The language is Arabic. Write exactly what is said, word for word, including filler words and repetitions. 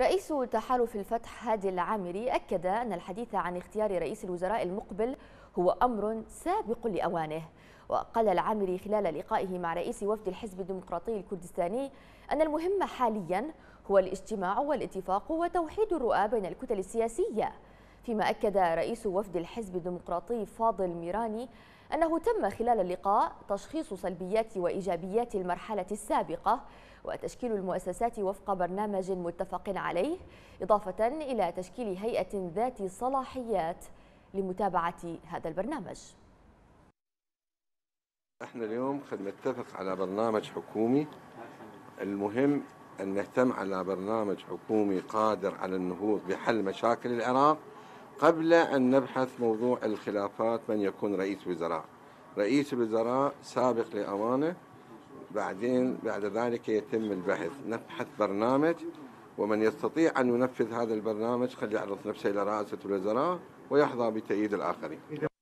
رئيس تحالف الفتح هادي العامري أكد أن الحديث عن اختيار رئيس الوزراء المقبل هو أمر سابق لأوانه. وقال العامري خلال لقائه مع رئيس وفد الحزب الديمقراطي الكردستاني أن المهم حاليا هو الاجتماع والاتفاق وتوحيد الرؤى بين الكتل السياسية. فيما أكد رئيس وفد الحزب الديمقراطي فاضل ميراني أنه تم خلال اللقاء تشخيص سلبيات وإيجابيات المرحلة السابقة وتشكيل المؤسسات وفق برنامج متفق عليه، إضافة إلى تشكيل هيئة ذات صلاحيات لمتابعة هذا البرنامج. احنا اليوم قد نتفق على برنامج حكومي، المهم أن نهتم على برنامج حكومي قادر على النهوض بحل مشاكل العراق قبل أن نبحث موضوع الخلافات من يكون رئيس وزراء. رئيس الوزراء سابق لأوانه، بعدين بعد ذلك يتم البحث، نبحث برنامج ومن يستطيع أن ينفذ هذا البرنامج قد يعرض نفسه إلى رئاسة الوزراء ويحظى بتأييد الآخرين.